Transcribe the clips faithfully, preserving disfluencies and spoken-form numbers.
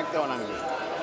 Kawanangi.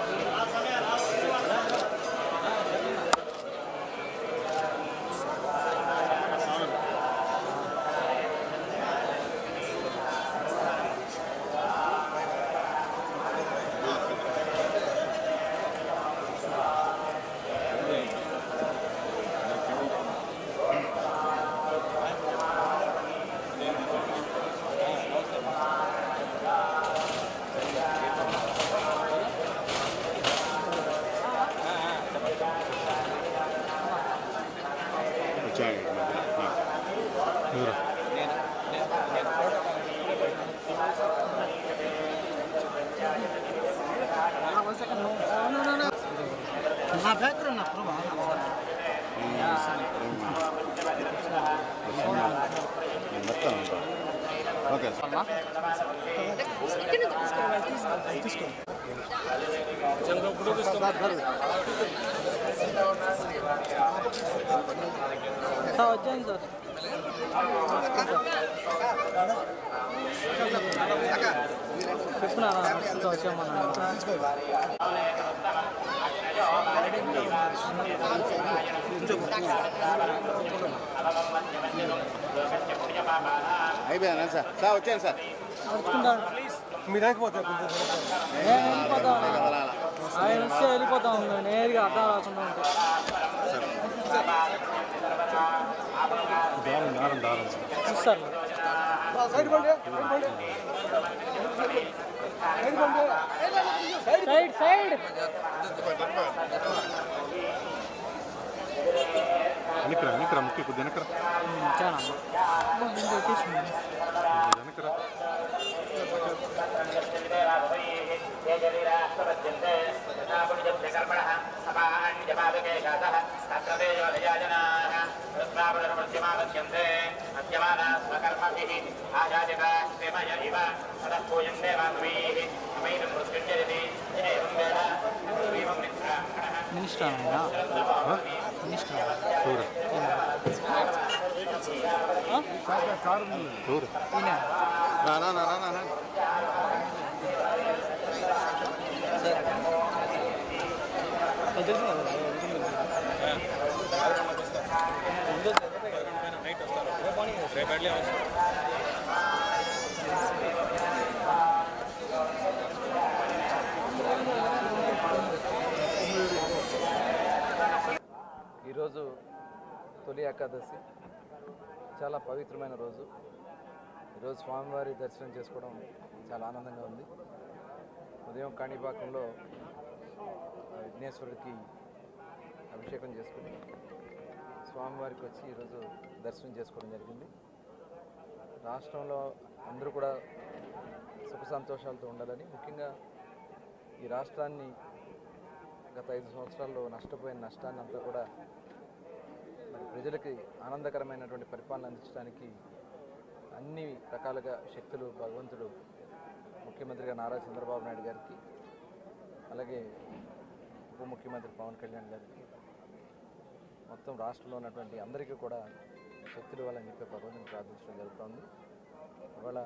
Okay. అయిపోయిందా sir sir వచ్చాను sir మీరు వెళ్ళిపోతాం ఆయన వస్తే వెళ్ళిపోతాం నేరుగా అర్థం రాకుండా చూస్తారు సైడ్ సైడ్ సైడ్ వెనకరా వెనకరా ముఖ్య కొద్ది వెనకరా చాలా వెనకరా మినిస్టర్ మినిస్టర్ చూడు చూడు రానా రానా ఈరోజు తొలి ఏకాదశి చాలా పవిత్రమైన రోజు. ఈరోజు స్వామివారి దర్శనం చేసుకోవడం చాలా ఆనందంగా ఉంది. ఉదయం కాణిపాకంలో విఘ్నేశ్వరుడికి అభిషేకం చేసుకుని స్వామివారికి వచ్చి ఈరోజు దర్శనం చేసుకోవడం జరిగింది. రాష్ట్రంలో అందరూ కూడా సుఖ సంతోషాలతో ఉండాలని, ముఖ్యంగా ఈ రాష్ట్రాన్ని గత ఐదు సంవత్సరాల్లో నష్టపోయిన నష్టాన్ని అంతా కూడా మరి ప్రజలకి ఆనందకరమైనటువంటి పరిపాలన అందించడానికి అన్ని రకాలుగా శక్తులు భగవంతుడు ముఖ్యమంత్రిగా నారా చంద్రబాబు నాయుడు గారికి, అలాగే ఉప ముఖ్యమంత్రి పవన్ కళ్యాణ్ గారికి, మొత్తం రాష్ట్రంలో ఉన్నటువంటి అందరికీ కూడా శక్తులు ఇవ్వాలని చెప్పి భగవంతుని ప్రార్థించడం జరుగుతుంది. ఇవాళ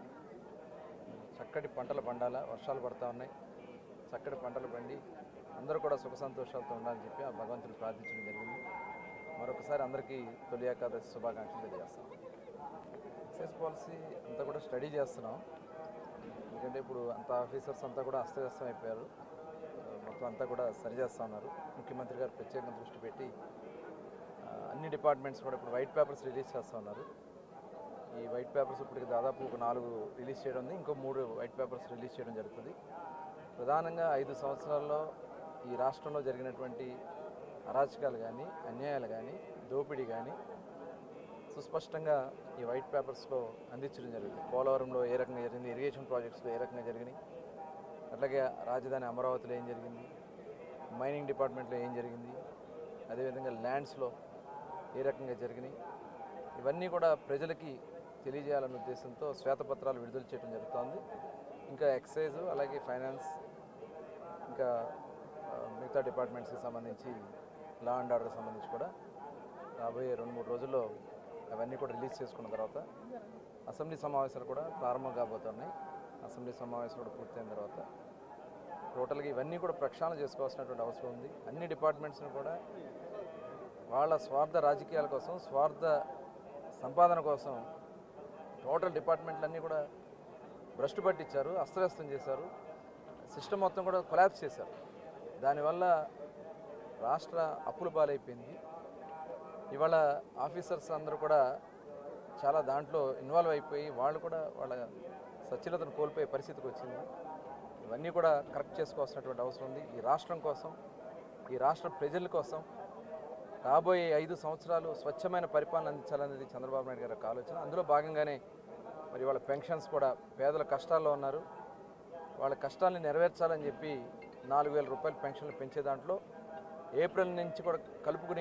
చక్కటి పంటలు పండాలా, వర్షాలు పడతా ఉన్నాయి, చక్కటి పంటలు పండి అందరూ కూడా సుఖ సంతోషాలతో ఉండాలని చెప్పి ఆ భగవంతుని ప్రార్థించడం జరిగింది. మరొకసారి అందరికీ తొలి ఏకాదశి శుభాకాంక్షలు తెలియజేస్తాం. ఎక్సైజ్ పాలసీ అంతా కూడా స్టడీ చేస్తున్నాం. ఎందుకంటే ఇప్పుడు అంత ఆఫీసర్స్ అంతా కూడా అస్తవ్యస్తం అయిపోయారు. మొత్తం అంతా కూడా సరిచేస్తూ ఉన్నారు. ముఖ్యమంత్రి గారు ప్రత్యేకంగా దృష్టి పెట్టి అన్ని డిపార్ట్మెంట్స్ కూడా ఇప్పుడు వైట్ పేపర్స్ రిలీజ్ చేస్తూ ఉన్నారు. ఈ వైట్ పేపర్స్ ఇప్పటికి దాదాపు ఒక నాలుగు రిలీజ్ చేయడం ఉంది, ఇంకో మూడు వైట్ పేపర్స్ రిలీజ్ చేయడం జరుగుతుంది. ప్రధానంగా ఐదు సంవత్సరాల్లో ఈ రాష్ట్రంలో జరిగినటువంటి అరాచకాలు కానీ, అన్యాయాలు కానీ, దోపిడీ కానీ సుస్పష్టంగా ఈ వైట్ పేపర్స్లో అందించడం జరిగింది. పోలవరంలో ఏ రకంగా జరిగింది, ఇరిగేషన్ ప్రాజెక్ట్స్లో ఏ రకంగా జరిగినాయి, అట్లాగే రాజధాని అమరావతిలో ఏం జరిగింది, మైనింగ్ డిపార్ట్మెంట్లో ఏం జరిగింది, అదేవిధంగా ల్యాండ్స్లో ఏ రకంగా జరిగినాయి, ఇవన్నీ కూడా ప్రజలకి తెలియజేయాలనే ఉద్దేశంతో శ్వేతపత్రాలు విడుదల చేయడం జరుగుతోంది. ఇంకా ఎక్సైజ్, అలాగే ఫైనాన్స్, ఇంకా మిగతా డిపార్ట్మెంట్స్కి సంబంధించి లా అండ్ ఆర్డర్కి సంబంధించి కూడా రాబోయే రెండు మూడు రోజుల్లో అవన్నీ కూడా రిలీజ్ చేసుకున్న తర్వాత అసెంబ్లీ సమావేశాలు కూడా ప్రారంభం కాబోతున్నాయి. అసెంబ్లీ సమావేశాలు కూడా పూర్తయిన తర్వాత టోటల్గా ఇవన్నీ కూడా ప్రక్షాళన చేసుకోవాల్సినటువంటి అవసరం ఉంది. అన్ని డిపార్ట్మెంట్స్ని కూడా వాళ్ళ స్వార్థ రాజకీయాల కోసం, స్వార్థ సంపాదన కోసం టోటల్ డిపార్ట్మెంట్లన్నీ కూడా భ్రష్టు పట్టించారు, అస్తవ్యస్తం చేశారు, సిస్టమ్ మొత్తం కూడా కొలాప్స్ చేశారు. దానివల్ల రాష్ట్ర అప్పుల పాలైపోయింది. ఇవాళ ఆఫీసర్స్ అందరూ కూడా చాలా దాంట్లో ఇన్వాల్వ్ అయిపోయి వాళ్ళు కూడా వాళ్ళ సచ్ఛిలతను కోల్పోయే పరిస్థితికి వచ్చింది. ఇవన్నీ కూడా కరెక్ట్ చేసుకోవాల్సినటువంటి అవసరం ఉంది. ఈ రాష్ట్రం కోసం, ఈ రాష్ట్ర ప్రజల కోసం రాబోయే ఐదు సంవత్సరాలు స్వచ్ఛమైన పరిపాలన అందించాలనేది చంద్రబాబు నాయుడు గారి యొక్క ఆలోచన. అందులో భాగంగానే మరి వాళ్ళ పెన్షన్స్ కూడా పేదల కష్టాల్లో ఉన్నారు, వాళ్ళ కష్టాలను నెరవేర్చాలని చెప్పి నాలుగు వేల రూపాయలు పెన్షన్లు పెంచే దాంట్లో ఏప్రిల్ నుంచి కూడా కలుపుకుని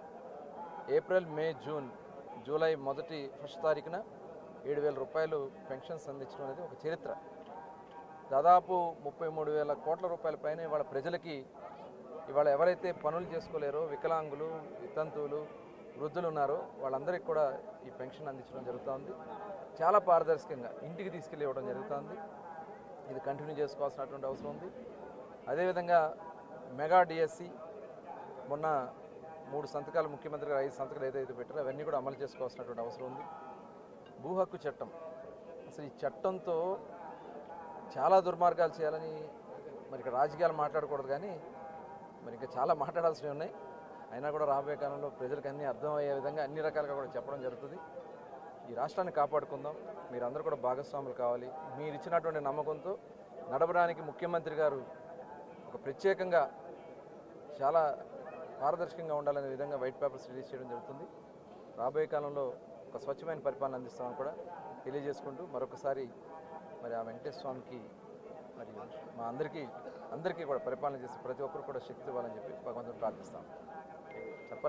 ఏప్రిల్, మే, జూన్, జూలై మొదటి ఫస్ట్ తారీఖున ఏడు వేల రూపాయలు పెన్షన్స్ అందించడం అనేది ఒక చరిత్ర. దాదాపు ముప్పై మూడు వేల కోట్ల రూపాయల పైన ఇవాళ ప్రజలకి ఇవాళ ఎవరైతే పనులు చేసుకోలేరో, వికలాంగులు, వితంతువులు, వృద్ధులు ఉన్నారో వాళ్ళందరికీ కూడా ఈ పెన్షన్ అందించడం జరుగుతుంది. చాలా పారదర్శకంగా ఇంటికి తీసుకెళ్ళి ఇవ్వడం జరుగుతుంది. ఇది కంటిన్యూ చేసుకోవాల్సినటువంటి అవసరం ఉంది. అదేవిధంగా మెగా డిఎస్సి మొన్న మూడు సంతకాలు ముఖ్యమంత్రి గారు ఐదు సంతకాలు ఏదైతే పెట్టారో అవన్నీ కూడా అమలు చేసుకోవాల్సినటువంటి అవసరం ఉంది. భూ హక్కు చట్టం, అసలు ఈ చట్టంతో చాలా దుర్మార్గాలు చేయాలని మరి ఇక్కడ రాజకీయాలు మాట్లాడకూడదు, కానీ మరి ఇంకా చాలా మాట్లాడాల్సినవి ఉన్నాయి. అయినా కూడా రాబోయే కాలంలో ప్రజలకు అన్నీ అర్థమయ్యే విధంగా అన్ని రకాలుగా కూడా చెప్పడం జరుగుతుంది. ఈ రాష్ట్రాన్ని కాపాడుకుందాం, మీరందరూ కూడా భాగస్వాములు కావాలి. మీరు ఇచ్చినటువంటి నమ్మకంతో నడపడానికి ముఖ్యమంత్రి గారు ఒక ప్రత్యేకంగా చాలా పారదర్శకంగా ఉండాలనే విధంగా వైట్ పేపర్స్ రిలీజ్ చేయడం జరుగుతుంది. రాబోయే కాలంలో ఒక స్వచ్ఛమైన పరిపాలన అందిస్తామని కూడా తెలియజేసుకుంటూ మరొకసారి మరి ఆ వెంకటేశ్వర స్వామికి మరి మా అందరికీ అందరికీ కూడా పరిపాలన చేసి ప్రతి ఒక్కరు కూడా శక్తి ఇవ్వాలని చెప్పి భగవంతుని ప్రార్థిస్తాం.